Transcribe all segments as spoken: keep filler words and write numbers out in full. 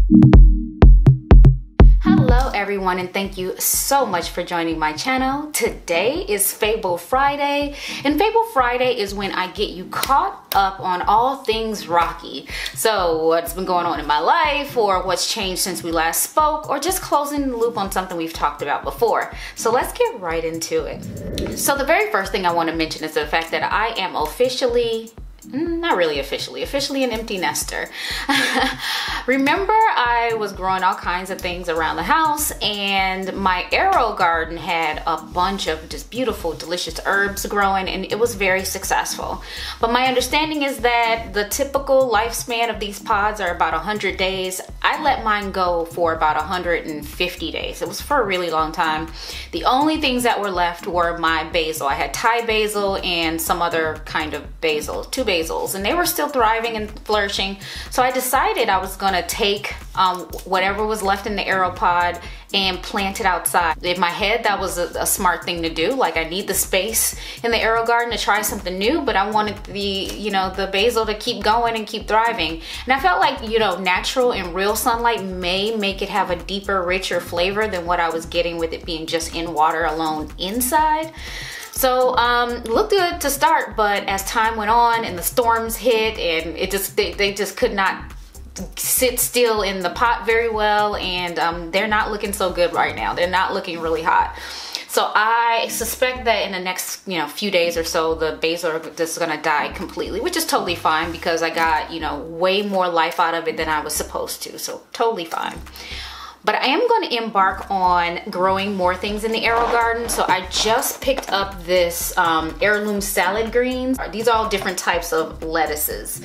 Hello everyone, and thank you so much for joining my channel. Today is Fable Friday, and Fable Friday is when I get you caught up on all things Rocky. So what's been going on in my life, or what's changed since we last spoke, or just closing the loop on something we've talked about before. So let's get right into it. So the very first thing I want to mention is the fact that I am officially not really officially, officially an empty nester. Remember, I was growing all kinds of things around the house, and my AeroGarden had a bunch of just beautiful, delicious herbs growing, and it was very successful. But my understanding is that the typical lifespan of these pods are about one hundred days. I let mine go for about one hundred fifty days. It was for a really long time. The only things that were left were my basil. I had Thai basil and some other kind of basil, two basil. Basils, and they were still thriving and flourishing. So I decided I was gonna take um, whatever was left in the AeroPod and plant it outside. In my head, that was a, a smart thing to do. Like, I need the space in the AeroGarden to try something new, but I wanted the, you know, the basil to keep going and keep thriving. And I felt like, you know, natural and real sunlight may make it have a deeper, richer flavor than what I was getting with it being just in water alone inside. So um, looked good to start, but as time went on and the storms hit, and it just they, they just could not sit still in the pot very well, and um, they're not looking so good right now. They're not looking really hot. So I suspect that in the next, you know, few days or so, the basil are just gonna die completely, which is totally fine because I got, you know, way more life out of it than I was supposed to. So totally fine. But I am going to embark on growing more things in the AeroGarden. So I just picked up this um, heirloom salad greens. These are all different types of lettuces.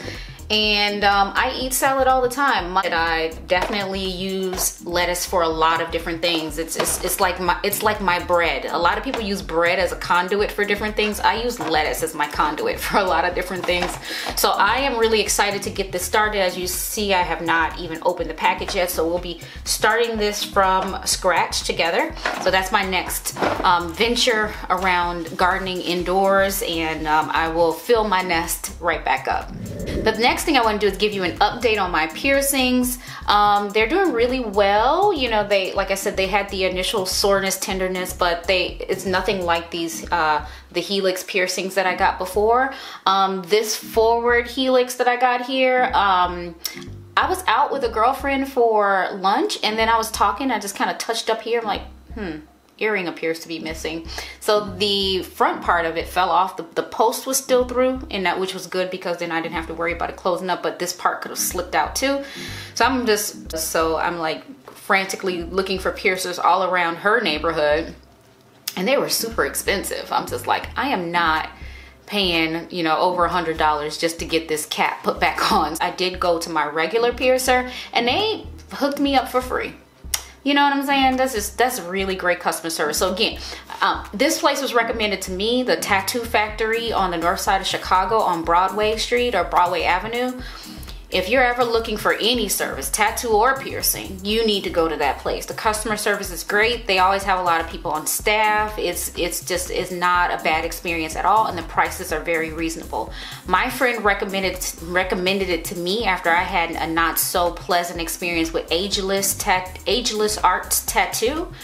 And um, I eat salad all the time. I definitely use lettuce for a lot of different things. It's, it's, it's, like my, it's like my bread. A lot of people use bread as a conduit for different things. I use lettuce as my conduit for a lot of different things. So I am really excited to get this started. As you see, I have not even opened the package yet. So we'll be starting this from scratch together. So that's my next um, venture around gardening indoors, and um, I will fill my nest right back up. The next thing I want to do is give you an update on my piercings. Um, they're doing really well. You know, they, like I said, they had the initial soreness, tenderness, but they, it's nothing like these, uh, the Helix piercings that I got before. Um, this forward Helix that I got here, um, I was out with a girlfriend for lunch, and then I was talking, I just kind of touched up here. I'm like, hmm. Earring appears to be missing. So the front part of it fell off. The, the post was still through, and that, which was good because then I didn't have to worry about it closing up, but this part could have slipped out too. So I'm just, so I'm like frantically looking for piercers all around her neighborhood, and they were super expensive. I'm just like, I am not paying, you know, over a hundred dollars just to get this cap put back on. I did go to my regular piercer, and they hooked me up for free. You know what I'm saying? That's just, that's really great customer service. So again, um, this place was recommended to me, the Tattoo Factory on the north side of Chicago on Broadway Street or Broadway Avenue. If you're ever looking for any service, tattoo or piercing, you need to go to that place. The customer service is great. They always have a lot of people on staff. It's it's just it's not a bad experience at all, and the prices are very reasonable. My friend recommended recommended it to me after I had a not so pleasant experience with Ageless tat Ageless Arts Tattoo.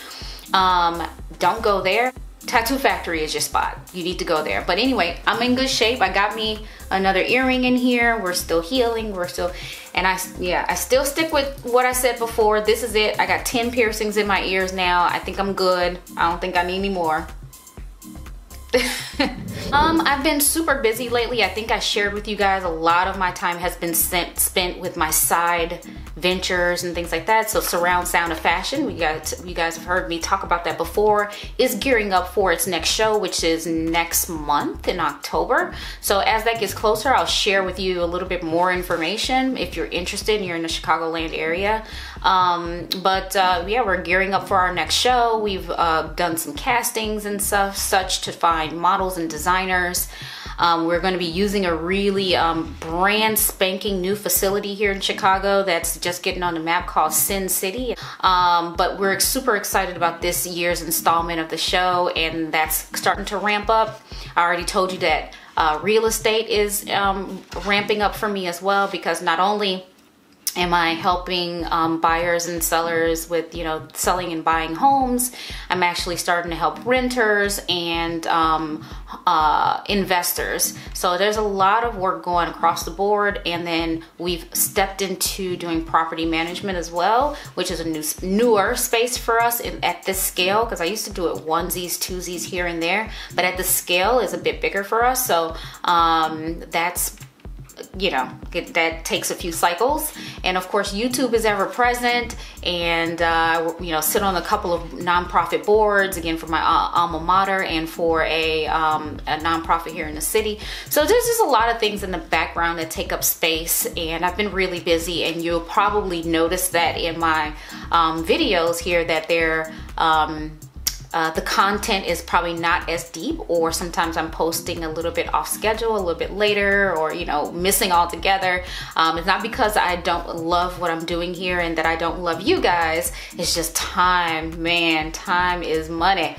Um, don't go there. Tattoo Factory is your spot. You need to go there. But anyway, I'm in good shape. I got me another earring in here. We're still healing. We're still, and I, yeah, I still stick with what I said before. This is it. I got ten piercings in my ears now. I think I'm good. I don't think I need any more. um, I've been super busy lately. I think I shared with you guys a lot of my time has been spent, spent with my side ventures and things like that. So Surround Sound of Fashion, we got, you guys have heard me talk about that before, is gearing up for its next show, which is next month in October. So as that gets closer, I'll share with you a little bit more information if you're interested and you're in the Chicagoland area. Um, but uh, yeah, we're gearing up for our next show. We've uh, done some castings and stuff such to find models and designers. Um, we're going to be using a really um, brand spanking new facility here in Chicago that's just getting on the map called Sin City. Um, but we're super excited about this year's installment of the show, and that's starting to ramp up. I already told you that uh, real estate is um, ramping up for me as well, because not only Am I helping um, buyers and sellers with, you know, selling and buying homes? I'm actually starting to help renters and um, uh, investors. So there's a lot of work going across the board. And then we've stepped into doing property management as well, which is a new, newer space for us in, at this scale, because I used to do it onesies, twosies here and there, but at the scale is a bit bigger for us. So um, that's you know, it, that takes a few cycles. And of course, YouTube is ever present, and uh, you know, sit on a couple of nonprofit boards, again, for my uh, alma mater and for a, um, a nonprofit here in the city. So there's just a lot of things in the background that take up space, and I've been really busy, and you'll probably notice that in my um, videos here that they're um, Uh, the content is probably not as deep, or sometimes I'm posting a little bit off schedule, a little bit later, or, you know, missing altogether. Um, it's not because I don't love what I'm doing here and that I don't love you guys. It's just time, man, time is money.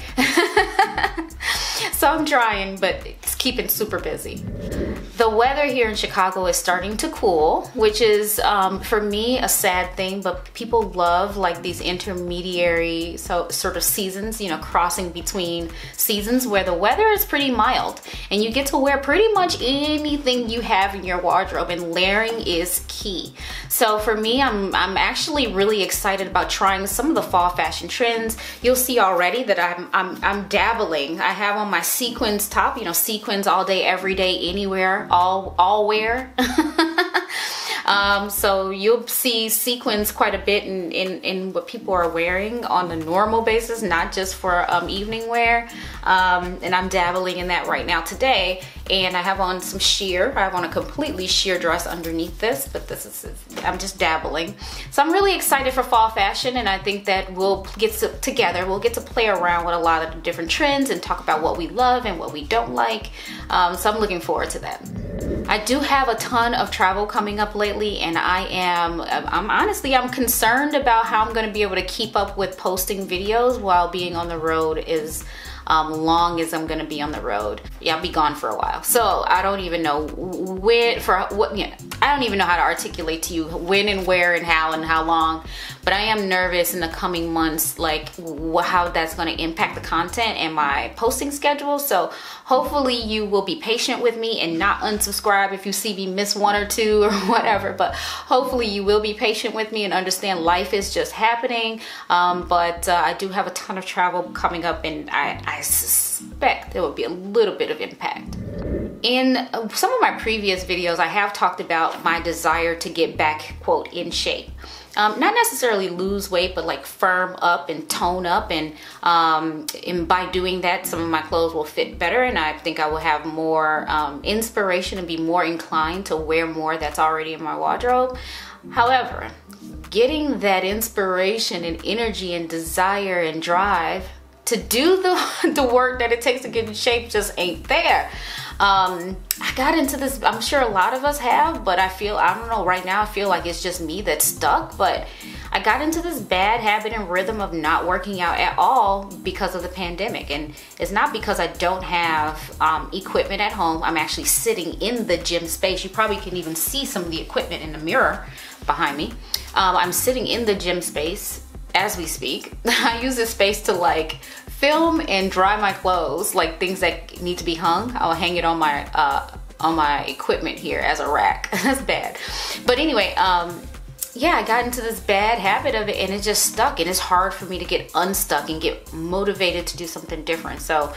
So I'm trying, but it's keeping super busy. The weather here in Chicago is starting to cool, which is um, for me a sad thing, but people love like these intermediary so sort of seasons, you know, crossing between seasons where the weather is pretty mild and you get to wear pretty much anything you have in your wardrobe, and layering is key. So for me, I'm, I'm actually really excited about trying some of the fall fashion trends. You'll see already that I'm, I'm, I'm dabbling. I have on my sequins top, you know, sequins all day, every day, anywhere, all, all wear. Um, so you'll see sequins quite a bit in, in, in what people are wearing on a normal basis, not just for um, evening wear. Um, and I'm dabbling in that right now today. And I have on some sheer. I have on a completely sheer dress underneath this, but this is, I'm just dabbling. So I'm really excited for fall fashion, and I think that we'll get to, together, we'll get to play around with a lot of the different trends and talk about what we love and what we don't like. Um, so I'm looking forward to that. I do have a ton of travel coming up lately, and I am, I'm honestly, I'm concerned about how I'm gonna be able to keep up with posting videos while being on the road is Um, long as I'm gonna be on the road. Yeah, I'll be gone for a while. So I don't even know when, for what, you know, I don't even know how to articulate to you when and where and how and how long, but I am nervous in the coming months, like how that's gonna impact the content and my posting schedule. So hopefully you will be patient with me and not unsubscribe if you see me miss one or two or whatever, but hopefully you will be patient with me and understand life is just happening. Um, but uh, I do have a ton of travel coming up, and I, I suspect there will be a little bit of impact. In some of my previous videos, I have talked about my desire to get back, quote, in shape. Um, not necessarily lose weight, but like firm up and tone up, and, um, and by doing that, some of my clothes will fit better, and I think I will have more um, inspiration and be more inclined to wear more that's already in my wardrobe. However, getting that inspiration and energy and desire and drive to do the, the work that it takes to get in shape just ain't there. Um, I got into this, I'm sure a lot of us have, but I feel, I don't know, right now I feel like it's just me that's stuck, but I got into this bad habit and rhythm of not working out at all because of the pandemic. And it's not because I don't have um, equipment at home. I'm actually sitting in the gym space. You probably can even see some of the equipment in the mirror behind me. Um, I'm sitting in the gym space as we speak. I use this space to like film and dry my clothes, like things that need to be hung. I'll hang it on my uh, on my equipment here as a rack. That's bad. But anyway, um, yeah, I got into this bad habit of it, and it just stuck, and it's hard for me to get unstuck and get motivated to do something different. So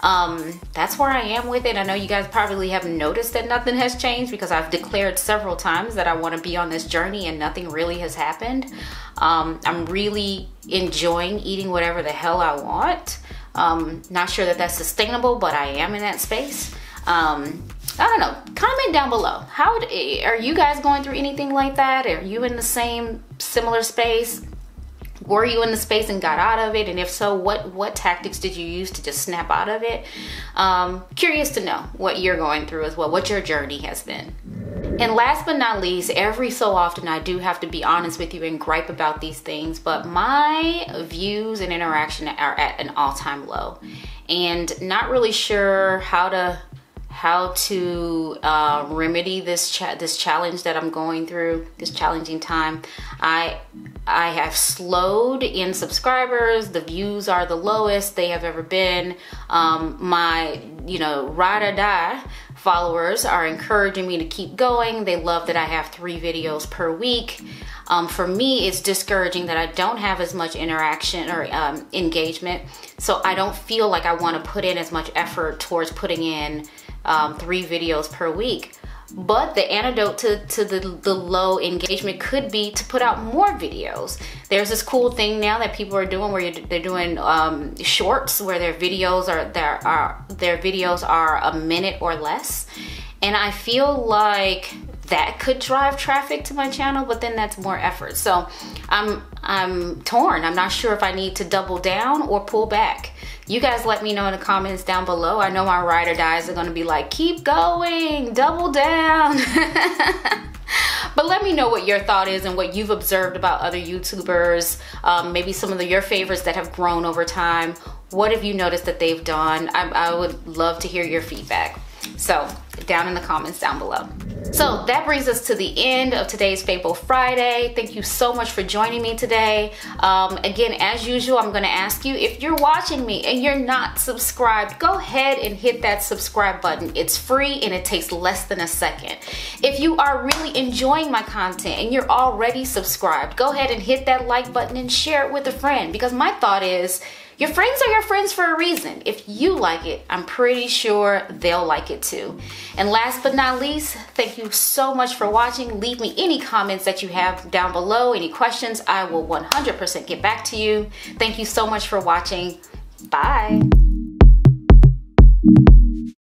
um, that's where I am with it. I know you guys probably have noticed that nothing has changed, because I've declared several times that I want to be on this journey and nothing really has happened. Um, I'm really enjoying eating whatever the hell I want. Um, not sure that that's sustainable, but I am in that space. Um, I don't know, comment down below. How are you guys going through anything like that? Are you in the same similar space? Were you in the space and got out of it? And if so, what, what tactics did you use to just snap out of it? Um, curious to know what you're going through as well, what your journey has been. And last but not least, every so often I do have to be honest with you and gripe about these things, but my views and interaction are at an all-time low. And not really sure how to how to uh, remedy this cha this challenge that I'm going through, this challenging time. I I have slowed in subscribers. The views are the lowest they have ever been. Um, my, you know, ride or die followers are encouraging me to keep going. They love that I have three videos per week. Um, for me, it's discouraging that I don't have as much interaction or um, engagement. So I don't feel like I want to put in as much effort towards putting in um, three videos per week. But the antidote to, to the, the low engagement could be to put out more videos. There's this cool thing now that people are doing where you're, they're doing um, shorts where their videos are, their, are, their videos are a minute or less. And I feel like that could drive traffic to my channel, but then that's more effort. So I'm, I'm torn. I'm not sure if I need to double down or pull back. You guys let me know in the comments down below. I know my ride or dies are gonna be like, keep going, double down. But let me know what your thought is and what you've observed about other YouTubers, um, maybe some of the, your favorites that have grown over time. What have you noticed that they've done? I, I would love to hear your feedback. So down in the comments down below. So that brings us to the end of today's Fable Friday. Thank you so much for joining me today. Um, again, as usual, I'm gonna ask you, if you're watching me and you're not subscribed, go ahead and hit that subscribe button. It's free and it takes less than a second. If you are really enjoying my content and you're already subscribed, go ahead and hit that like button and share it with a friend, because my thought is, your friends are your friends for a reason. If you like it, I'm pretty sure they'll like it too. And last but not least, thank you so much for watching. Leave me any comments that you have down below, any questions. I will one hundred percent get back to you. Thank you so much for watching. Bye.